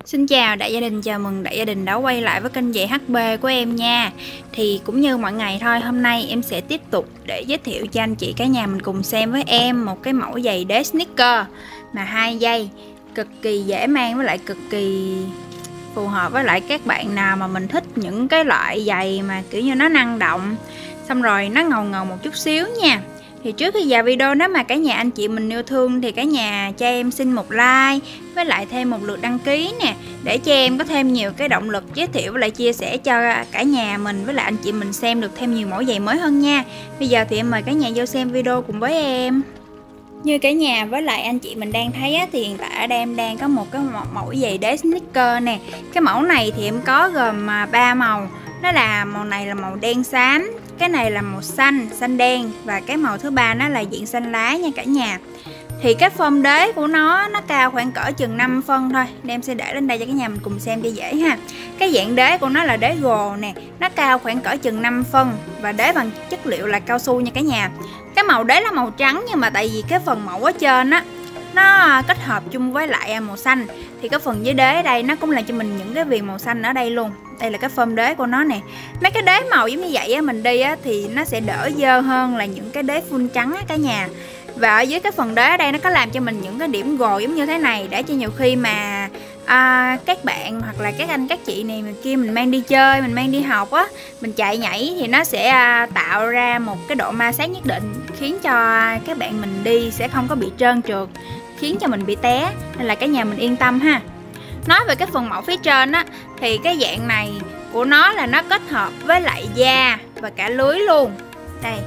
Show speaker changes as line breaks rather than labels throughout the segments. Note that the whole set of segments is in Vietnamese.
Xin chào đại gia đình, chào mừng đại gia đình đã quay lại với kênh giày HB của em nha. Thì cũng như mọi ngày thôi, hôm nay em sẽ tiếp tục để giới thiệu cho anh chị cả nhà mình cùng xem với em một cái mẫu giày đế sneaker mà 2 giây cực kỳ dễ mang với lại cực kỳ phù hợp với lại các bạn nào mà mình thích những cái loại giày mà kiểu như nó năng động, xong rồi nó ngầu ngầu một chút xíu nha. Thì trước khi vào video, nếu mà cả nhà anh chị mình yêu thương thì cả nhà cho em xin một like với lại thêm một lượt đăng ký nè, để cho em có thêm nhiều cái động lực giới thiệu với lại chia sẻ cho cả nhà mình với lại anh chị mình xem được thêm nhiều mẫu giày mới hơn nha. Bây giờ thì em mời cả nhà vô xem video cùng với em. Như cả nhà với lại anh chị mình đang thấy á, thì hiện tại ở đây em đang có một cái mẫu giày đế sneaker nè. Cái mẫu này thì em có gồm 3 màu. Đó là màu này là màu đen xám, cái này là màu xanh, xanh đen, và cái màu thứ ba nó là dạng xanh lá nha cả nhà. Thì cái phơm đế của nó cao khoảng cỡ chừng 5 phân thôi. Em sẽ để lên đây cho cả nhà mình cùng xem cho dễ ha. Cái dạng đế của nó là đế gồ nè, nó cao khoảng cỡ chừng 5 phân và đế bằng chất liệu là cao su nha cả nhà. Cái màu đế là màu trắng, nhưng mà tại vì cái phần mẫu ở trên á nó kết hợp chung với lại màu xanh, thì cái phần dưới đế ở đây nó cũng làm cho mình những cái viền màu xanh ở đây luôn. Đây là cái phơm đế của nó nè. Mấy cái đế màu giống như vậy á, mình đi á thì nó sẽ đỡ dơ hơn là những cái đế full trắng á cả nhà. Và ở dưới cái phần đế ở đây nó có làm cho mình những cái điểm gồ giống như thế này, để cho nhiều khi mà các bạn hoặc là các anh các chị này mà kia mình mang đi chơi, mình mang đi học á, mình chạy nhảy thì nó sẽ tạo ra một cái độ ma sát nhất định, khiến cho các bạn mình đi sẽ không có bị trơn trượt, khiến cho mình bị té, nên là cả nhà mình yên tâm ha. Nói về cái phần mẫu phía trên á, thì cái dạng này của nó là nó kết hợp với lại da và cả lưới luôn. Đây,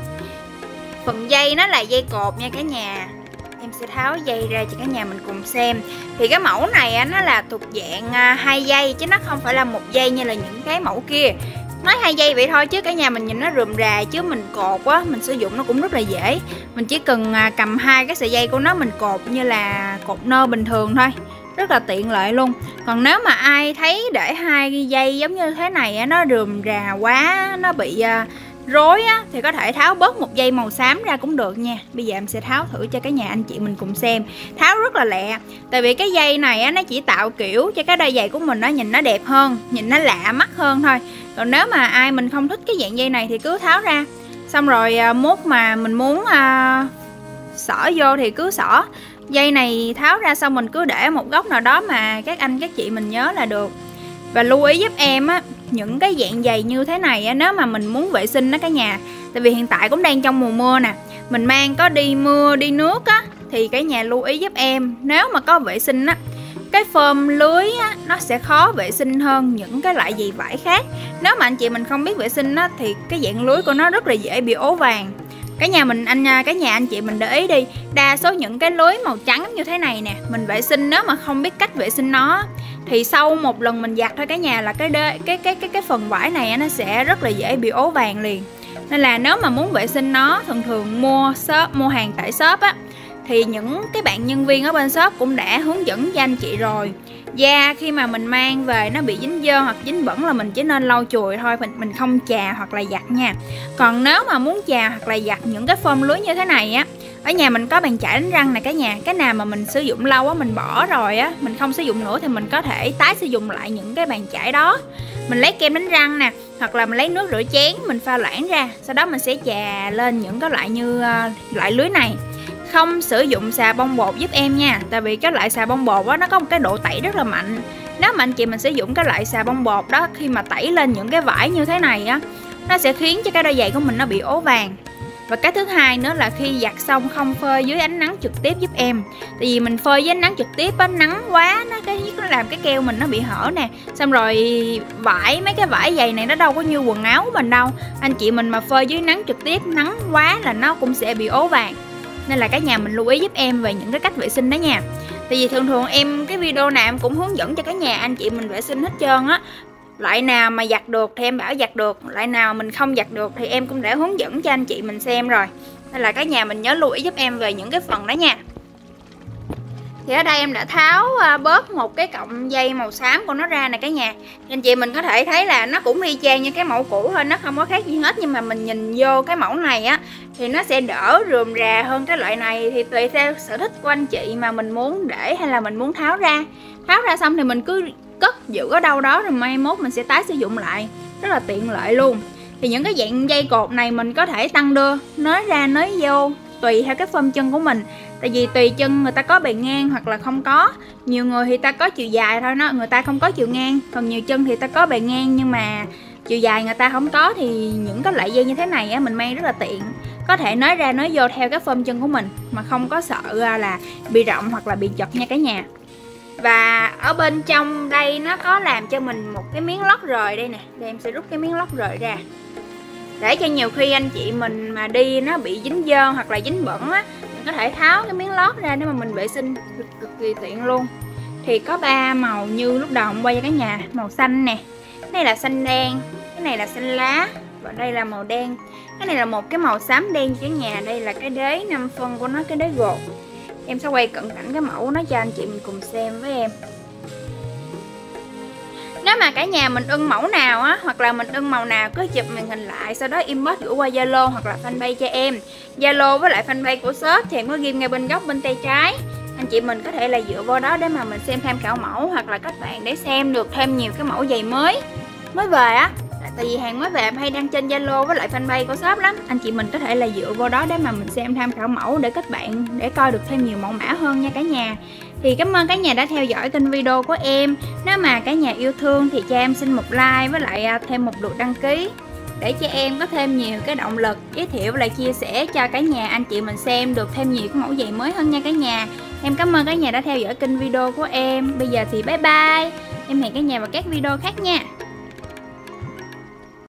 phần dây nó là dây cột nha cả nhà. Em sẽ tháo dây ra cho cả nhà mình cùng xem. Thì cái mẫu này á, nó là thuộc dạng 2 dây chứ nó không phải là 1 dây như là những cái mẫu kia. Nói 2 dây vậy thôi chứ cả nhà mình nhìn nó rườm rà, chứ mình cột á, mình sử dụng nó cũng rất là dễ. Mình chỉ cần cầm 2 cái sợi dây của nó mình cột như là cột nơ bình thường thôi, rất là tiện lợi luôn. Còn nếu mà ai thấy để 2 dây giống như thế này á, nó rườm rà quá, nó bị rối á, thì có thể tháo bớt 1 dây màu xám ra cũng được nha. Bây giờ em sẽ tháo thử cho cả nhà anh chị mình cùng xem. Tháo rất là lẹ, tại vì cái dây này á, nó chỉ tạo kiểu cho cái đôi giày của mình nó nhìn nó đẹp hơn, nhìn nó lạ mắt hơn thôi. Còn nếu mà ai mình không thích cái dạng dây này thì cứ tháo ra, xong rồi mốt mà mình muốn xỏ vô thì cứ xỏ. Dây này tháo ra xong mình cứ để một góc nào đó mà các anh các chị mình nhớ là được. Và lưu ý giúp em á, những cái dạng giày như thế này á, nếu mà mình muốn vệ sinh đó cả nhà, tại vì hiện tại cũng đang trong mùa mưa nè, mình mang có đi mưa đi nước á, thì cả nhà lưu ý giúp em, nếu mà có vệ sinh á, cái phơm lưới á, nó sẽ khó vệ sinh hơn những cái loại giày vải khác. Nếu mà anh chị mình không biết vệ sinh á, thì cái dạng lưới của nó rất là dễ bị ố vàng. Cả nhà anh chị mình để ý đi, đa số những cái lưới màu trắng như thế này nè, mình vệ sinh nếu mà không biết cách vệ sinh nó thì sau một lần mình giặt thôi cả nhà là cái phần vải này nó sẽ rất là dễ bị ố vàng liền. Nên là nếu mà muốn vệ sinh nó, thường mua hàng tại shop á, thì những cái bạn nhân viên ở bên shop cũng đã hướng dẫn cho anh chị rồi. Da khi mà mình mang về nó bị dính dơ hoặc dính bẩn là mình chỉ nên lau chùi thôi, mình không chà hoặc là giặt nha. Còn nếu mà muốn chà hoặc là giặt những cái phơm lưới như thế này á, ở nhà mình có bàn chải đánh răng nè cả nhà. Cái nào mà mình sử dụng lâu á, mình bỏ rồi á, mình không sử dụng nữa thì mình có thể tái sử dụng lại những cái bàn chải đó. Mình lấy kem đánh răng nè, hoặc là mình lấy nước rửa chén, mình pha loãng ra, sau đó mình sẽ chà lên những cái loại như loại lưới này. Không sử dụng xà bông bột giúp em nha, tại vì cái loại xà bông bột đó, nó có một cái độ tẩy rất là mạnh. Nếu mà anh chị mình sử dụng cái loại xà bông bột đó, khi mà tẩy lên những cái vải như thế này á, nó sẽ khiến cho cái đôi giày của mình nó bị ố vàng. Và cái thứ hai nữa là khi giặt xong không phơi dưới ánh nắng trực tiếp giúp em. Tại vì mình phơi dưới ánh nắng trực tiếp á, nắng quá nó làm cái keo mình nó bị hở nè. Xong rồi mấy cái vải giày này nó đâu có như quần áo của mình đâu. Anh chị mình mà phơi dưới nắng trực tiếp, nắng quá là nó cũng sẽ bị ố vàng. Nên là cả nhà mình lưu ý giúp em về những cái cách vệ sinh đó nha. Tại vì thường em cái video nào em cũng hướng dẫn cho cả nhà anh chị mình vệ sinh hết trơn á. Loại nào mà giặt được thì em bảo giặt được, loại nào mình không giặt được thì em cũng đã hướng dẫn cho anh chị mình xem rồi. Nên là cả nhà mình nhớ lưu ý giúp em về những cái phần đó nha. Thì ở đây em đã tháo bớt một cái cọng dây màu xám của nó ra nè cả nhà. Anh chị mình có thể thấy là nó cũng y chang như cái mẫu cũ thôi, nó không có khác gì hết. Nhưng mà mình nhìn vô cái mẫu này á thì nó sẽ đỡ rườm rà hơn cái loại này. Thì tùy theo sở thích của anh chị mà mình muốn để hay là mình muốn tháo ra. Tháo ra xong thì mình cứ cất giữ ở đâu đó rồi mai mốt mình sẽ tái sử dụng lại, rất là tiện lợi luôn. Thì những cái dạng dây cột này mình có thể tăng đưa, nới ra nới vô tùy theo cái form chân của mình. Tại vì tùy chân người ta có bề ngang hoặc là không có. Nhiều người thì ta có chiều dài thôi đó, người ta không có chiều ngang. Còn nhiều chân thì ta có bề ngang nhưng mà chiều dài người ta không có. Thì những cái loại dây như thế này á, mình may rất là tiện. Có thể nới ra nới vô theo cái form chân của mình mà không có sợ là bị rộng hoặc là bị chật nha cả nhà. Và ở bên trong đây nó có làm cho mình một cái miếng lót rời đây nè. Đây em sẽ rút cái miếng lót rời ra, để cho nhiều khi anh chị mình mà đi nó bị dính dơ hoặc là dính bẩn á, mình có thể tháo cái miếng lót ra để mà mình vệ sinh cực kỳ tiện luôn. Thì có 3 màu như lúc đầu em quay cho cả nhà. Màu xanh nè, cái này là xanh đen, cái này là xanh lá, và đây là màu đen. Cái này là một cái màu xám đen cho nhà. Đây là cái đế 5 phân của nó, cái đế gột. Em sẽ quay cận cảnh cái mẫu nó cho anh chị mình cùng xem với em. Nếu mà cả nhà mình ưng mẫu nào á, hoặc là mình ưng màu nào, cứ chụp màn hình lại, sau đó inbox gửi qua Zalo hoặc là fanpage cho em. Zalo với lại fanpage của shop thì em có ghim ngay bên góc bên tay trái. Anh chị mình có thể là dựa vào đó để mà mình xem tham khảo mẫu, hoặc là các bạn để xem được thêm nhiều cái mẫu giày mới về á. Tại vì hàng mới về em hay đăng trên Zalo với lại fanpage của shop lắm. Anh chị mình có thể là dựa vào đó để mà mình xem tham khảo mẫu để các bạn để coi được thêm nhiều mẫu mã hơn nha cả nhà. Thì cảm ơn cả nhà đã theo dõi kênh video của em. Nếu mà cả nhà yêu thương thì cho em xin một like với lại thêm một lượt đăng ký, để cho em có thêm nhiều cái động lực giới thiệu và chia sẻ cho cả nhà anh chị mình xem được thêm nhiều cái mẫu giày mới hơn nha cả nhà. Em cảm ơn cả nhà đã theo dõi kênh video của em. Bây giờ thì bye bye. Em hẹn cả nhà vào các video khác nha.